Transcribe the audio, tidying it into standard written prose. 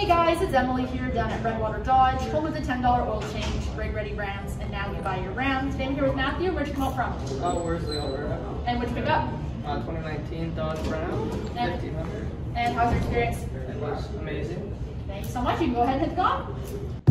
guys, it's Emily here down at Redwater Dodge, home of the $10 oil change, rig ready Rams, and now you buy your Ram. Today I'm here with Matthew. Where'd you come up from? Worsley, Alberta. And what'd you pick up? 2019 Dodge Ram, 1500. And how's your experience? It was amazing. Thank you so much. You can go ahead and hit the go.